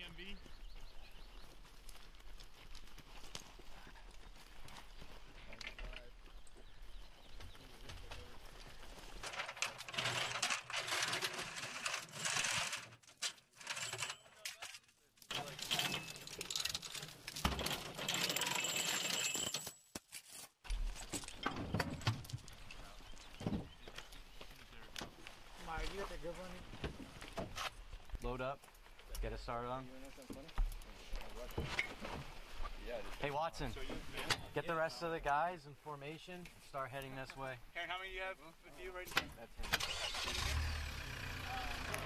AGMV. Load up, get us started on. Hey Watson, get the rest of the guys in formation, start heading this way. Karen, how many do you have with you right now? That's him.